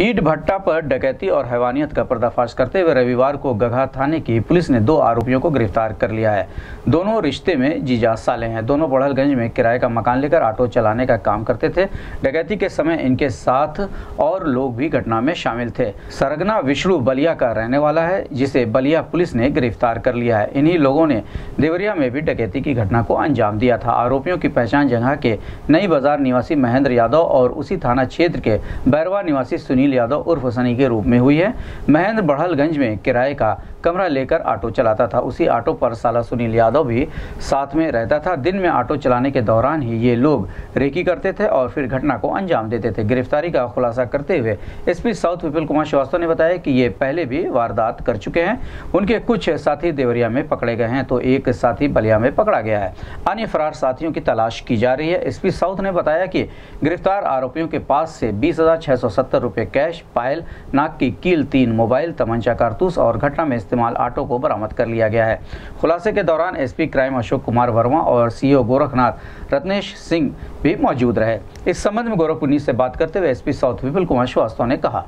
ईंट भट्टा पर डकैती और हैवानियत का पर्दाफाश करते हुए रविवार को गगहा थाने की पुलिस ने 2 आरोपियों को गिरफ्तार कर लिया है। दोनों रिश्ते में जीजा साले हैं। दोनों बड़हलगंज में किराए का मकान लेकर ऑटो चलाने का काम करते थे। डकैती के समय इनके साथ और लोग भी घटना में शामिल थे। सरगना विष्णु बलिया का रहने वाला है, जिसे बलिया पुलिस ने गिरफ्तार कर लिया है। इन्हीं लोगों ने देवरिया में भी डकैती की घटना को अंजाम दिया था। आरोपियों की पहचान जगह के नई बाजार निवासी महेंद्र यादव और उसी थाना क्षेत्र के बैरवा निवासी सुनील यादव उर्फ सनी के रूप में हुई है। महेंद्र बड़हलगंज में किराए का कमरा लेकर ऑटो चलाता था। उसी ऑटो पर साला सुनील यादव भी साथ में रहता था। दिन में ऑटो चलाने के दौरान ही ये लोग रेकी करते थे और फिर घटना को अंजाम देते थे। गिरफ्तारी का खुलासा करते हुए एसपी साउथ विपुल कुमार श्रीवास्तव ने बताया कि ये पहले भी वारदात कर चुके हैं। उनके कुछ साथी देवरिया में पकड़े गए हैं तो एक साथी बलिया में पकड़ा गया है। अन्य फरार साथियों की तलाश की जा रही है। एसपी साउथ ने बताया कि गिरफ्तार आरोपियों के पास से 20,670 रुपये कैश, पायल, नाक की कील, 3 मोबाइल, तमंचा, कारतूस और घटना में इस्तेमाल ऑटो को बरामद कर लिया गया है। खुलासे के दौरान एसपी क्राइम अशोक कुमार वर्मा और सीओ गोरखनाथ रत्नेश सिंह भी मौजूद रहे। इस संबंध में गोरखपुर न्यूज से बात करते हुए एसपी साउथ विपुल कुमार श्रीवास्तव ने कहा,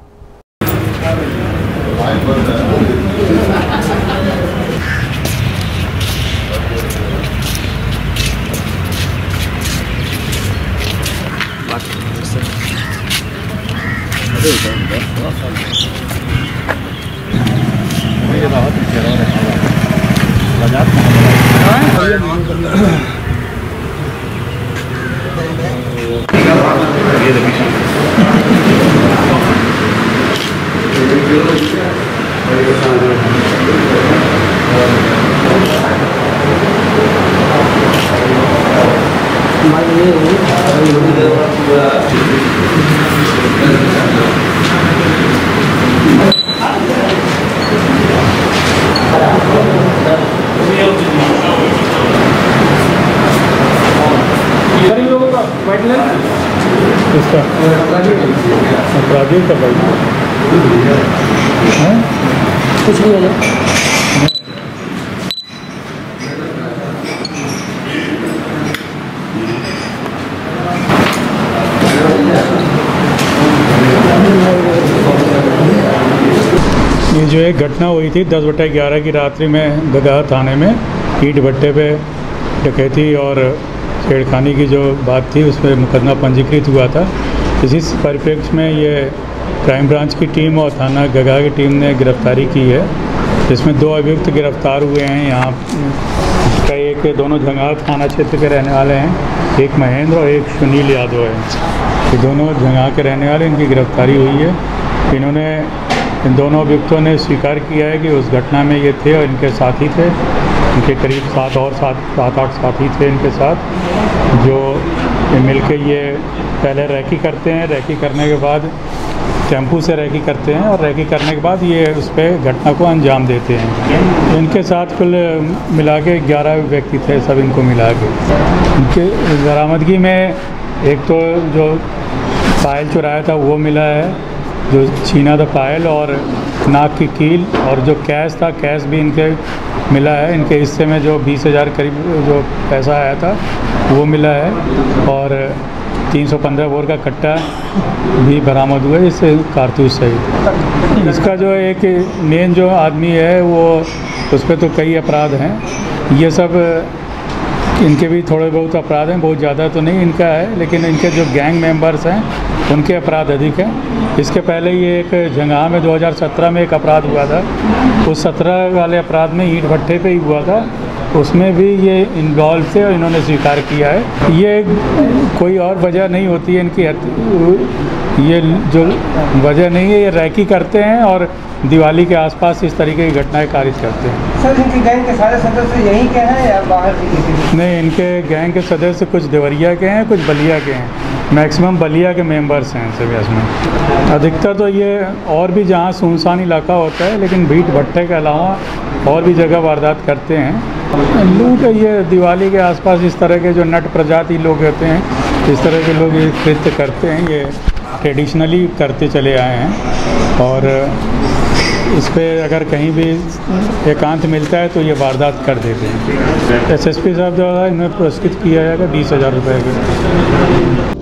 अपराधी का भाई कुछ नहीं है। ये जो एक घटना हुई थी 10/11 की रात्रि में गगहा थाने में ईंट भट्टे पे डकैती और छेड़खानी की जो बात थी उस पर मुकदमा पंजीकृत हुआ था। इसी परिप्रेक्ष्य में ये क्राइम ब्रांच की टीम और थाना गगहा की टीम ने गिरफ्तारी की है, जिसमें 2 अभियुक्त गिरफ्तार हुए हैं। यहाँ का एक दोनों जंगाल थाना क्षेत्र के रहने वाले हैं, एक महेंद्र और एक सुनील यादव है। ये दोनों जंगाल के रहने वाले, इनकी गिरफ्तारी हुई है। इन दोनों अभियुक्तों ने स्वीकार किया है कि उस घटना में ये थे और इनके साथी थे। इनके करीब 7-8 साथी थे इनके साथ, जो मिलके ये पहले रैकी करते हैं। रैकी करने के बाद टेम्पू से रैकी करते हैं और रैकी करने के बाद ये उस पर घटना को अंजाम देते हैं। इनके साथ कुल मिला के 11 व्यक्ति थे, सब इनको मिला के। इनके बरामदगी में एक तो जो पायल चुराया था वो मिला है, जो छीना था पायल, और नाक की कील, और जो कैश था कैश भी इनके मिला है। इनके हिस्से में जो 20,000 करीब जो पैसा आया था वो मिला है, और 315 बोर का कट्टा भी बरामद हुआ है, इससे कारतूस सहित। इसका जो एक मेन जो आदमी है वो, उस पर तो कई अपराध हैं। ये सब इनके भी थोड़े बहुत अपराध हैं, बहुत ज़्यादा तो नहीं इनका है, लेकिन इनके जो गैंग मेंबर्स हैं उनके अपराध अधिक हैं। इसके पहले ये एक जंगहा में 2017 में एक अपराध हुआ था, उस 17 वाले अपराध में ईंट भट्टे पे ही हुआ था, उसमें भी ये इन्वॉल्व थे और इन्होंने स्वीकार किया है। ये कोई और वजह नहीं होती है इनकी, ये जो वजह नहीं है, ये रैकी करते हैं और दिवाली के आसपास इस तरीके की घटनाएं कारित करते हैं। सर, इनके गैंग के सारे सदस्य यहीं के हैं या बाहर के? नहीं, इनके गैंग के सदस्य कुछ देवरिया के हैं, कुछ बलिया के हैं। मैक्सिमम बलिया के मेंबर्स हैं सभी इसमें। अधिकतर तो ये और भी जहाँ सुनसान इलाका होता है, लेकिन भीट भट्टे के अलावा और भी जगह वारदात करते हैं। लूट ये दिवाली के आसपास इस तरह के जो नट प्रजाति लोग होते हैं, इस तरह के लोग ये कृत्य करते हैं, ये ट्रेडिशनली करते चले आए हैं। और इस पर अगर कहीं भी एकांत मिलता है तो ये वारदात कर देते हैं। एसएसपी साहब द्वारा इन्हें पुरस्कृत किया जाएगा 20,000 रुपये के।